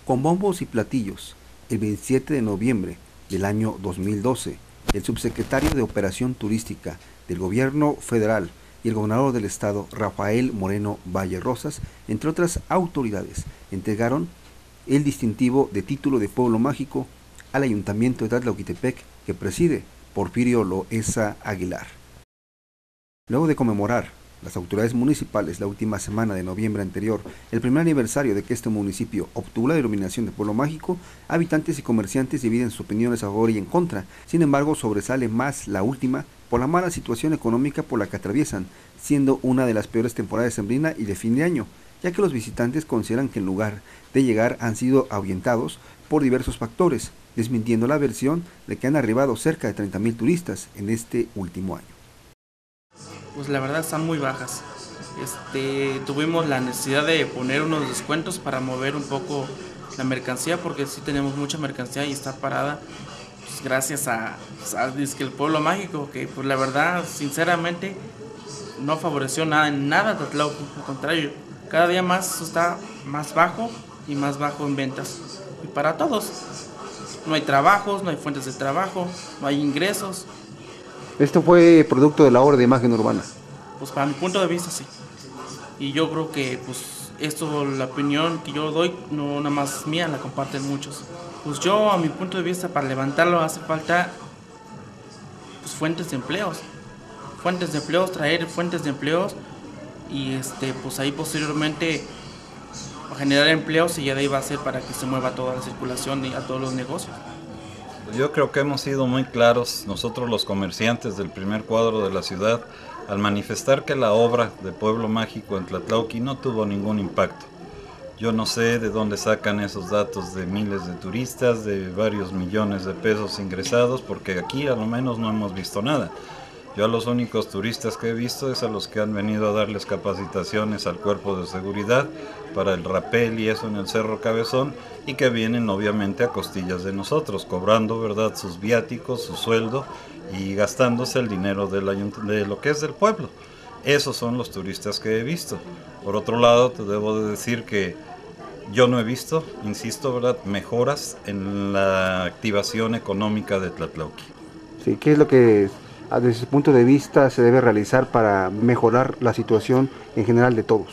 Con bombos y platillos, el 27 de noviembre del año 2012, el subsecretario de Operación Turística del Gobierno Federal y el gobernador del estado, Rafael Moreno Valle Rosas, entre otras autoridades, entregaron el distintivo de título de Pueblo Mágico al Ayuntamiento de Tlatlauquitepec, que preside Porfirio Loesa Aguilar. Luego de conmemorar las autoridades municipales la última semana de noviembre anterior, el primer aniversario de que este municipio obtuvo la denominación de Pueblo Mágico, habitantes y comerciantes dividen sus opiniones a favor y en contra. Sin embargo, sobresale más la última por la mala situación económica por la que atraviesan, siendo una de las peores temporadas sembrina y de fin de año, ya que los visitantes consideran que en lugar de llegar han sido ahuyentados por diversos factores, desmintiendo la versión de que han arribado cerca de 30,000 turistas en este último año. Pues la verdad están muy bajas. Tuvimos la necesidad de poner unos descuentos para mover un poco la mercancía, porque sí tenemos mucha mercancía y está parada, pues, gracias a el Pueblo Mágico, que pues la verdad, sinceramente, no favoreció nada en nada Tlatlauqui. Al contrario, cada día más está más bajo y más bajo en ventas. Y para todos, no hay trabajos, no hay fuentes de trabajo, no hay ingresos. Esto fue producto de la obra de imagen urbana. Pues para mi punto de vista sí. Y yo creo que pues esto, la opinión que yo doy, no nada más mía, la comparten muchos. Pues yo, a mi punto de vista, para levantarlo hace falta pues fuentes de empleos. Traer fuentes de empleos y pues ahí posteriormente generar empleos, y ya de ahí va a ser para que se mueva toda la circulación y a todos los negocios. Yo creo que hemos sido muy claros, nosotros los comerciantes del primer cuadro de la ciudad, al manifestar que la obra de Pueblo Mágico en Tlatlauqui no tuvo ningún impacto. Yo no sé de dónde sacan esos datos de miles de turistas, de varios millones de pesos ingresados, porque aquí a lo menos no hemos visto nada. Yo a los únicos turistas que he visto es a los que han venido a darles capacitaciones al cuerpo de seguridad para el rapel y eso en el Cerro Cabezón, y que vienen obviamente a costillas de nosotros, cobrando, ¿verdad?, sus viáticos, su sueldo y gastándose el dinero de lo que es del pueblo. Esos son los turistas que he visto. Por otro lado, te debo de decir que yo no he visto, insisto, ¿verdad?, mejoras en la activación económica de Tlatlauqui. Sí, ¿qué es lo que desde su punto de vista se debe realizar para mejorar la situación en general de todos?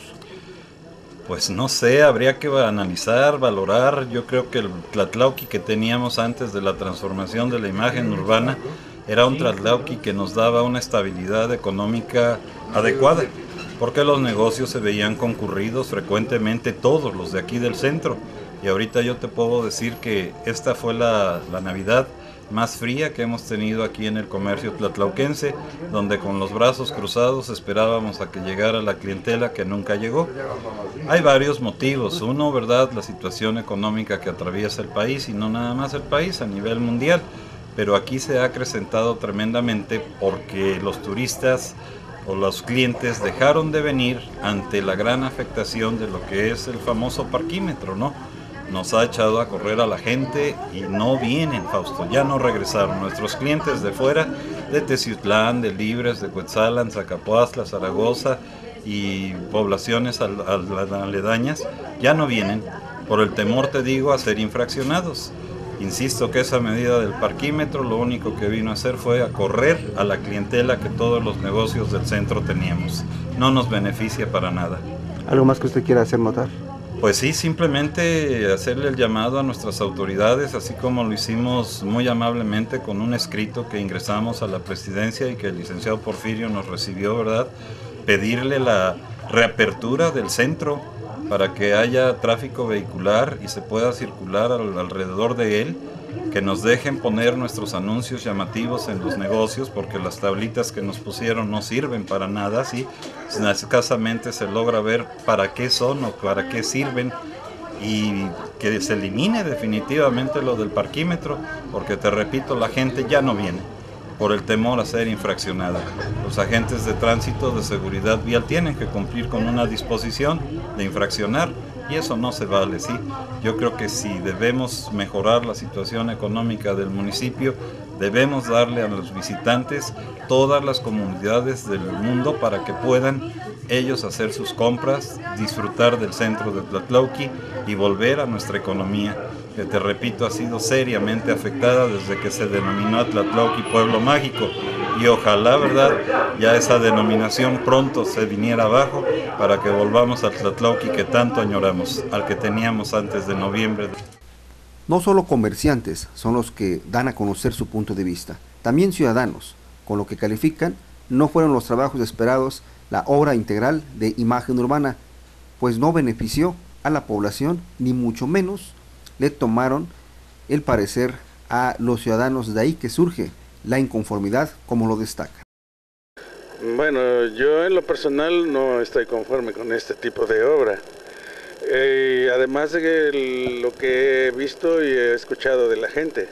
Pues no sé, habría que analizar, valorar. Yo creo que el Tlatlauqui que teníamos antes de la transformación de la imagen urbana era un Tlatlauqui que nos daba una estabilidad económica adecuada, porque los negocios se veían concurridos frecuentemente, todos los de aquí del centro. Y ahorita yo te puedo decir que esta fue la Navidad más fría que hemos tenido aquí en el comercio tlatlauquense, donde con los brazos cruzados esperábamos a que llegara la clientela que nunca llegó. Hay varios motivos. Uno, ¿verdad?, la situación económica que atraviesa el país, y no nada más el país, a nivel mundial. Pero aquí se ha acrecentado tremendamente porque los turistas o los clientes dejaron de venir ante la gran afectación de lo que es el famoso parquímetro, ¿no? Nos ha echado a correr a la gente y no vienen, Fausto, ya no regresaron. Nuestros clientes de fuera, de Teciutlán, de Libres, de Cuetzalan, Zacapuazla, Zaragoza y poblaciones aledañas, ya no vienen por el temor, te digo, a ser infraccionados. Insisto que esa medida del parquímetro lo único que vino a hacer fue a correr a la clientela que todos los negocios del centro teníamos. No nos beneficia para nada. ¿Algo más que usted quiera hacer notar? Pues sí, simplemente hacerle el llamado a nuestras autoridades, así como lo hicimos muy amablemente con un escrito que ingresamos a la presidencia y que el licenciado Porfirio nos recibió, ¿verdad? Pedirle la reapertura del centro para que haya tráfico vehicular y se pueda circular alrededor de él, que nos dejen poner nuestros anuncios llamativos en los negocios, porque las tablitas que nos pusieron no sirven para nada, ¿sí? Escasamente se logra ver para qué son o para qué sirven, y que se elimine definitivamente lo del parquímetro, porque te repito, la gente ya no viene por el temor a ser infraccionada. Los agentes de tránsito de seguridad vial tienen que cumplir con una disposición de infraccionar, y eso no se vale, ¿sí? Yo creo que si debemos mejorar la situación económica del municipio, debemos darle a los visitantes todas las comunidades del mundo para que puedan ellos hacer sus compras, disfrutar del centro de Tlatlauqui y volver a nuestra economía, que te repito, ha sido seriamente afectada desde que se denominó a Tlatlauqui Pueblo Mágico, y ojalá, ¿verdad?, ya esa denominación pronto se viniera abajo para que volvamos al Tlatlauqui que tanto añoramos, al que teníamos antes de noviembre. No solo comerciantes son los que dan a conocer su punto de vista, también ciudadanos, con lo que califican no fueron los trabajos esperados la obra integral de imagen urbana, pues no benefició a la población, ni mucho menos le tomaron el parecer a los ciudadanos. De ahí que surge la inconformidad, como lo destaca. Bueno, yo en lo personal no estoy conforme con este tipo de obra. Además de lo que he visto y he escuchado de la gente,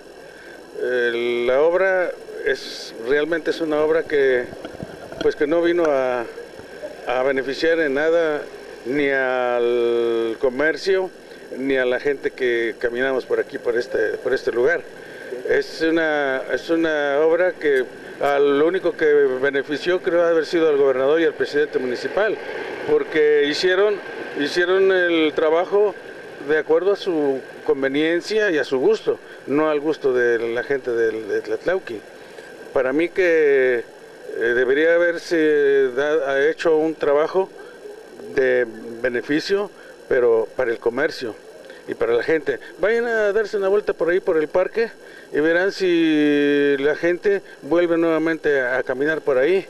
la obra realmente es una obra que no vino a beneficiar en nada ni al comercio ni a la gente que caminamos por aquí, por este lugar. Es una obra que lo único que benefició creo haber sido al gobernador y al presidente municipal, porque hicieron el trabajo de acuerdo a su conveniencia y a su gusto, no al gusto de la gente de Tlatlauqui. Para mí que debería haberse hecho un trabajo de beneficio, pero para el comercio y para la gente. Vayan a darse una vuelta por ahí por el parque y verán si la gente vuelve nuevamente a caminar por ahí.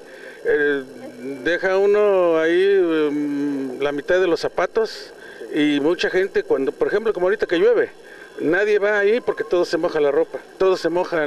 Deja uno ahí la mitad de los zapatos y mucha gente, cuando, por ejemplo, como ahorita que llueve, nadie va ahí porque todo se moja la ropa, todo se moja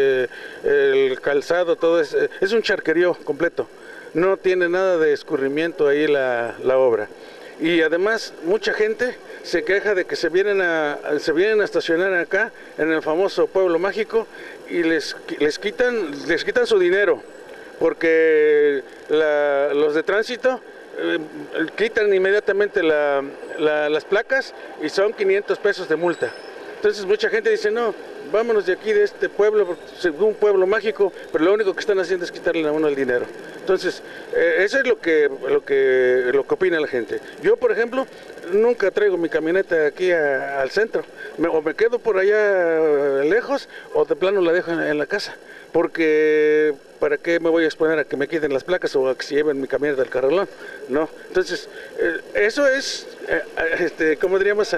el calzado, todo es un charquerío completo. No tiene nada de escurrimiento ahí la obra. Y además mucha gente se queja de que se vienen a estacionar acá en el famoso Pueblo Mágico y les quitan su dinero, porque los de tránsito quitan inmediatamente las placas y son 500 pesos de multa. Entonces mucha gente dice, no, vámonos de aquí, de este pueblo, un pueblo mágico, pero lo único que están haciendo es quitarle a uno el dinero. Entonces, eso es lo que opina la gente. Yo, por ejemplo, nunca traigo mi camioneta aquí al centro. O me quedo por allá lejos, o de plano la dejo en la casa. Porque, ¿para qué me voy a exponer a que me quiten las placas o a que se lleven mi camioneta al carrolón? No. Entonces, eso es, como diríamos,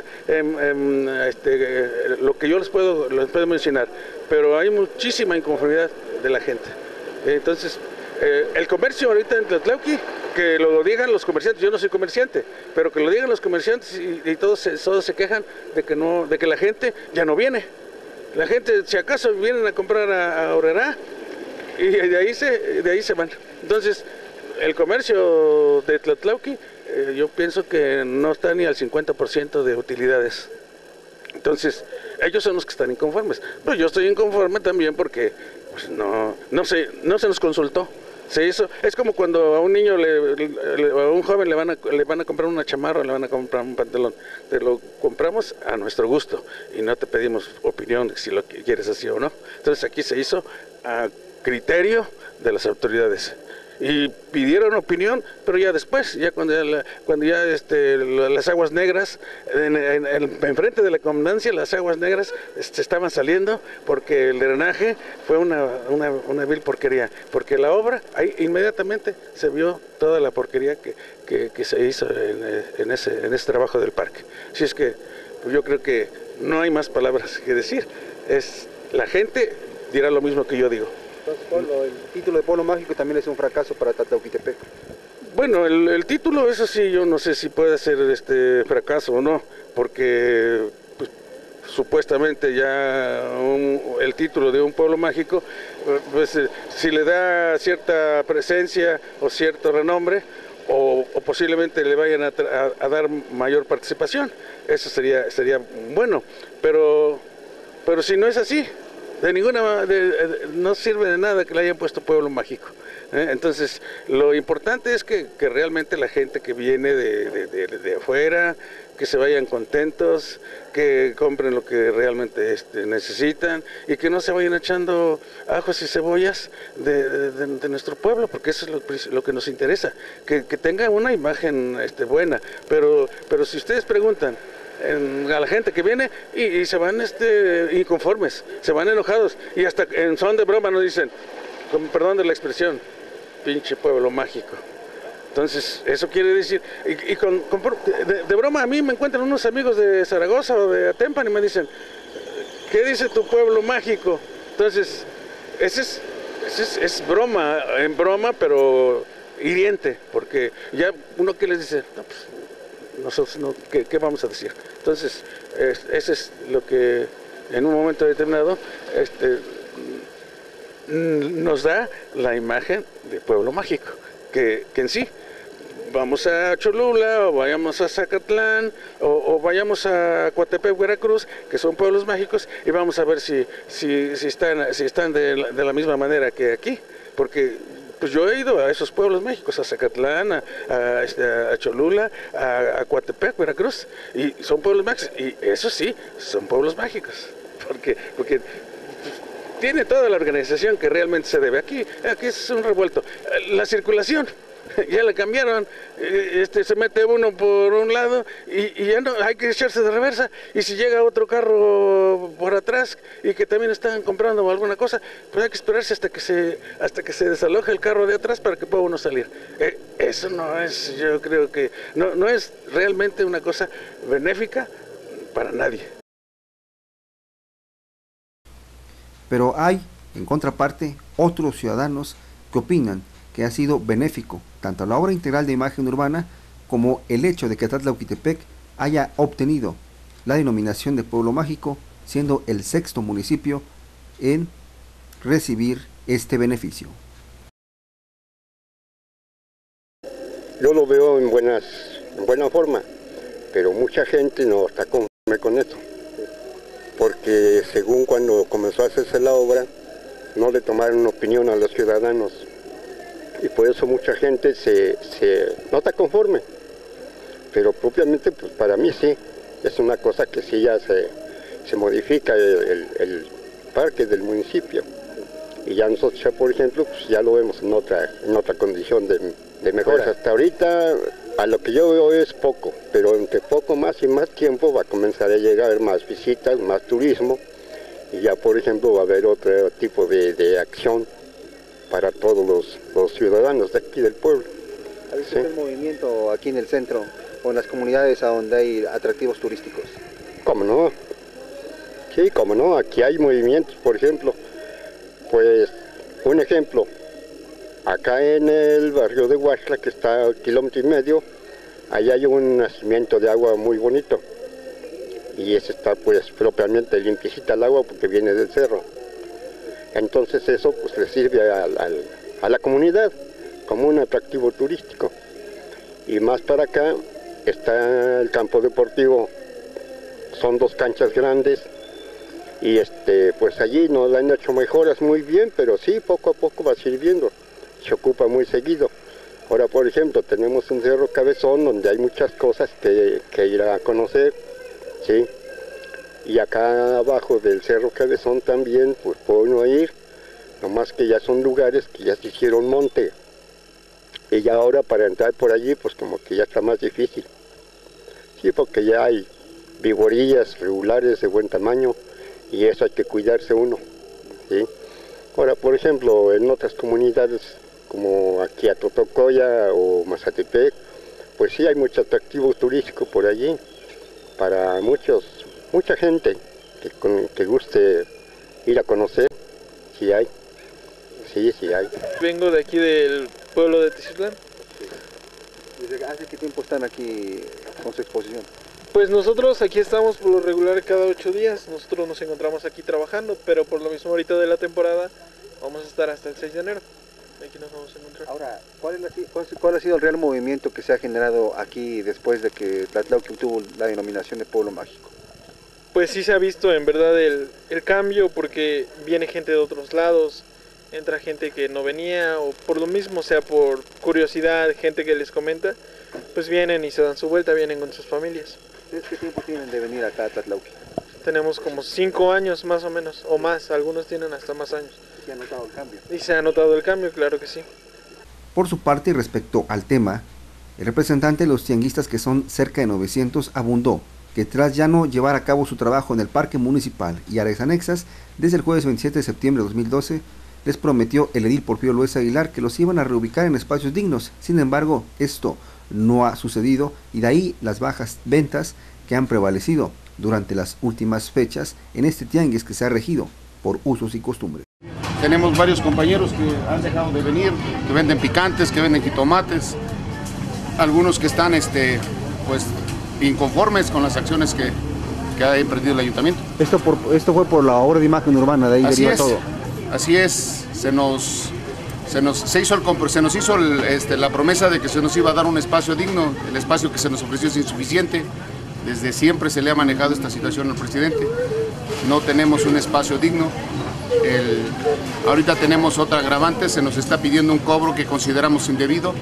lo que yo les puedo mencionar. Pero hay muchísima inconformidad de la gente. Entonces, el comercio ahorita en Tlatlauqui, que lo digan los comerciantes, yo no soy comerciante, pero que lo digan los comerciantes y todos se quejan de que la gente ya no viene. La gente, si acaso vienen a comprar a Aurrerá, y de ahí se van. Entonces, el comercio de Tlatlauqui, yo pienso que no está ni al 50% de utilidades. Entonces, ellos son los que están inconformes. Pero yo estoy inconforme también porque pues, no se nos consultó. Se hizo, es como cuando a un niño, a un joven le van a comprar una chamarra, le van a comprar un pantalón. Te lo compramos a nuestro gusto y no te pedimos opinión si lo quieres así o no. Entonces aquí se hizo a criterio de las autoridades. Y pidieron opinión, pero ya después, ya cuando ya las aguas negras, enfrente de la comandancia, las aguas negras estaban saliendo porque el drenaje fue una vil porquería. Porque la obra, ahí inmediatamente se vio toda la porquería que se hizo en ese trabajo del parque. Así es que pues yo creo que no hay más palabras que decir. La gente dirá lo mismo que yo digo. Entonces, el título de Pueblo Mágico también es un fracaso para Tlatlauquitepec. Bueno, el título, eso sí, yo no sé si puede ser fracaso o no, porque pues, supuestamente ya el título de un pueblo mágico, pues si le da cierta presencia o cierto renombre, o posiblemente le vayan a dar mayor participación, eso sería bueno, pero si no es así, no sirve de nada que le hayan puesto pueblo mágico. Entonces, lo importante es que realmente la gente que viene de afuera, que se vayan contentos, que compren lo que realmente necesitan y que no se vayan echando ajos y cebollas de nuestro pueblo, porque eso es lo que nos interesa, que tenga una imagen buena, pero si ustedes preguntan a la gente que viene y se van inconformes, se van enojados y hasta en son de broma nos dicen, con perdón de la expresión, pinche pueblo mágico. Entonces, eso quiere decir, de broma a mí me encuentran unos amigos de Zaragoza o de Atempan y me dicen, ¿qué dice tu pueblo mágico? Entonces, es broma, en broma, pero hiriente, porque ya uno que les dice, no, pues, nosotros no, ¿qué vamos a decir? Entonces, eso es lo que en un momento determinado nos da la imagen de pueblo mágico, que en sí, vamos a Cholula, o vayamos a Zacatlán, o vayamos a Coatepec, Veracruz, que son pueblos mágicos, y vamos a ver si están de la misma manera que aquí, porque pues yo he ido a esos pueblos mágicos, a Zacatlán, a Cholula, a Coatepec, Veracruz, y son pueblos mágicos, y eso sí, son pueblos mágicos, porque tiene toda la organización que realmente se debe. Aquí es un revuelto. La circulación, ya la cambiaron, se mete uno por un lado y ya no, hay que echarse de reversa, y si llega otro carro por atrás y que también están comprando alguna cosa, pues hay que esperarse hasta que se desaloje el carro de atrás para que pueda uno salir. Eso no es, yo creo que no es realmente una cosa benéfica para nadie. Pero hay, en contraparte, otros ciudadanos que opinan que ha sido benéfico tanto la obra integral de imagen urbana como el hecho de que Tlatlauquitepec haya obtenido la denominación de pueblo mágico, siendo el 6º municipio en recibir este beneficio. Yo lo veo en buena forma, pero mucha gente no está conforme con esto, porque según cuando comenzó a hacerse la obra, no le tomaron opinión a los ciudadanos, y por eso mucha gente no está conforme, pero propiamente pues para mí sí, es una cosa que sí ya se modifica el parque del municipio, y ya nosotros ya, por ejemplo, pues ya lo vemos en otra condición de mejora. Pues hasta ahorita, a lo que yo veo es poco, pero entre poco más y más tiempo va a comenzar a llegar más visitas, más turismo, y ya por ejemplo va a haber otro tipo de acción para todos los ciudadanos de aquí del pueblo. ¿Ha visto el movimiento aquí en el centro o en las comunidades a donde hay atractivos turísticos? ¿Cómo no? Sí, cómo no, aquí hay movimientos, por ejemplo, pues un ejemplo, acá en el barrio de Huaxla, que está a 1,5 kilómetros, ahí hay un nacimiento de agua muy bonito, y ese está pues propiamente limpiecita el agua porque viene del cerro. Entonces eso pues le sirve a la comunidad como un atractivo turístico. Y más para acá está el campo deportivo, son 2 canchas grandes, y pues allí no le han hecho mejoras muy bien, pero sí poco a poco va sirviendo, se ocupa muy seguido. Ahora por ejemplo tenemos un cerro Cabezón donde hay muchas cosas que ir a conocer, ¿sí? Y acá abajo del Cerro Cabezón también, pues puede uno ir, nomás que ya son lugares que ya se hicieron monte. Y ya ahora para entrar por allí, pues como que ya está más difícil. Sí, porque ya hay viborillas regulares de buen tamaño y eso hay que cuidarse uno, ¿sí? Ahora, por ejemplo, en otras comunidades como aquí a Totocoya o Mazatepec, pues sí hay mucho atractivo turístico por allí, para mucha gente que guste ir a conocer, sí hay. Vengo de aquí del pueblo de Tiziutlán. ¿Desde hace qué tiempo están aquí con su exposición? Pues nosotros aquí estamos por lo regular cada 8 días, nosotros nos encontramos aquí trabajando, pero por lo mismo ahorita de la temporada vamos a estar hasta el 6 de enero. Aquí nos vamos a encontrar. Ahora, ¿cuál ha sido el real movimiento que se ha generado aquí después de que Tlatlauqui obtuvo la denominación de pueblo mágico? Pues sí se ha visto en verdad el cambio, porque viene gente de otros lados, entra gente que no venía, o por lo mismo, sea por curiosidad, gente que les comenta, pues vienen y se dan su vuelta, vienen con sus familias. ¿Ustedes qué tiempo tienen de venir acá a Tlatlauqui? Tenemos como 5 años más o menos, o más, algunos tienen hasta más años. ¿Se ha notado el cambio? Y se ha notado el cambio, claro que sí. Por su parte, respecto al tema, el representante de los tianguistas, que son cerca de 900, abundó que tras ya no llevar a cabo su trabajo en el Parque Municipal y áreas anexas, desde el jueves 27 de septiembre de 2012, les prometió el edil Porfirio Luis Aguilar que los iban a reubicar en espacios dignos. Sin embargo, esto no ha sucedido y de ahí las bajas ventas que han prevalecido durante las últimas fechas en este tianguis que se ha regido por usos y costumbres. Tenemos varios compañeros que han dejado de venir, que venden picantes, que venden jitomates, algunos que están pues inconformes con las acciones que ha emprendido el ayuntamiento. Esto fue por la obra de imagen urbana, de ahí deriva todo. Así es, se nos hizo la promesa de que se nos iba a dar un espacio digno. El espacio que se nos ofreció es insuficiente. Desde siempre se le ha manejado esta situación al presidente. No tenemos un espacio digno. Ahorita tenemos otra agravante, se nos está pidiendo un cobro que consideramos indebido.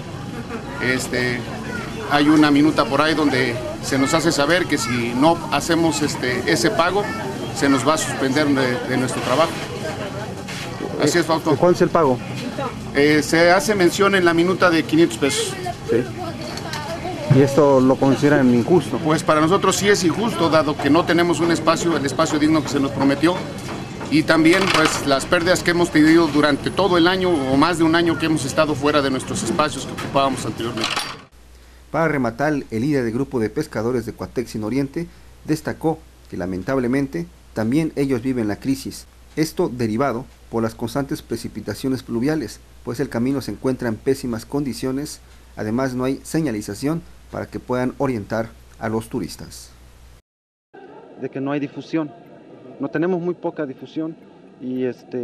Hay una minuta por ahí donde se nos hace saber que si no hacemos ese pago, se nos va a suspender de nuestro trabajo. Así es, Fausto. ¿Cuál es el pago? Se hace mención en la minuta de 500 pesos. Sí. ¿Y esto lo consideran injusto? Pues para nosotros sí es injusto, dado que no tenemos el espacio digno que se nos prometió. Y también pues las pérdidas que hemos tenido durante todo el año o más de un año que hemos estado fuera de nuestros espacios que ocupábamos anteriormente. Para rematar, el líder del grupo de pescadores de Coatexin Oriente destacó que lamentablemente también ellos viven la crisis. Esto derivado por las constantes precipitaciones pluviales, pues el camino se encuentra en pésimas condiciones, además no hay señalización para que puedan orientar a los turistas. De que no hay difusión, no tenemos muy poca difusión y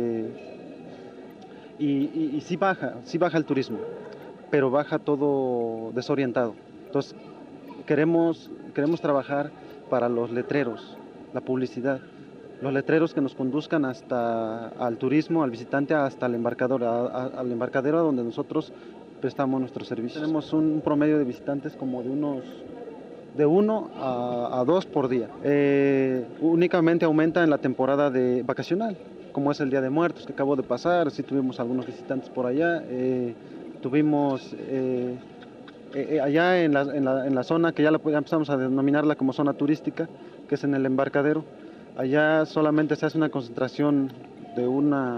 sí baja el turismo, pero baja todo desorientado. Entonces queremos trabajar para los letreros, la publicidad. Los letreros que nos conduzcan al turismo, al visitante, hasta el embarcadero, al embarcadero donde nosotros prestamos nuestros servicios. Tenemos un promedio de visitantes como de 1 a 2 por día. Únicamente aumenta en la temporada vacacional, como es el Día de Muertos que acabó de pasar. Sí tuvimos algunos visitantes por allá. Tuvimos allá en la zona que ya empezamos a denominarla como zona turística, que es en el embarcadero. Allá solamente se hace una concentración de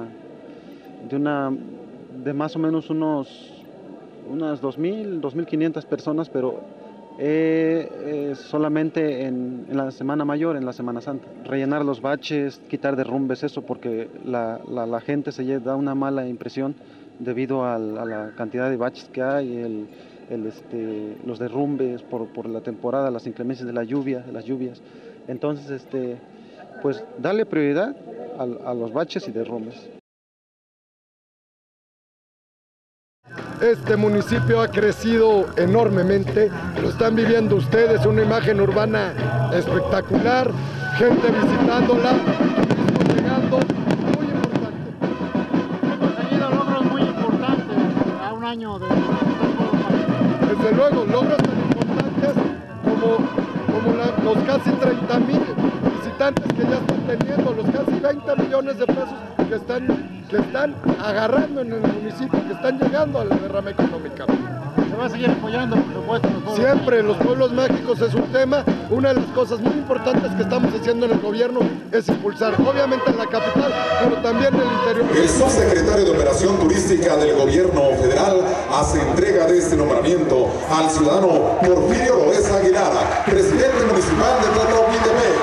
más o menos unas 2.000, 2.500 personas, pero solamente en la Semana Mayor, en la Semana Santa. Rellenar los baches, quitar derrumbes, eso porque la gente se da una mala impresión debido a la cantidad de baches que hay, los derrumbes por la temporada, las inclemencias de las lluvias. Entonces, pues darle prioridad a los baches y derrumbes. Este municipio ha crecido enormemente, lo están viviendo ustedes, una imagen urbana espectacular, gente visitándola, turismo llegando, muy importante. Hemos tenido logros muy importantes a un año de... Desde luego, logros tan importantes como los casi 30,000 visitantes que ya están teniendo, los casi 20 millones de pesos que están agarrando en el municipio, que están llegando a la derrama económica. Se va a seguir apoyando, por supuesto, siempre los pueblos mágicos es un tema. Una de las cosas muy importantes que estamos haciendo en el gobierno es impulsar, obviamente en la capital, pero también en el interior. El subsecretario de Operación Turística del Gobierno Federal hace entrega de este nombramiento al ciudadano Porfirio Loesa Aguilar, presidente municipal de Tlatlauquitepec.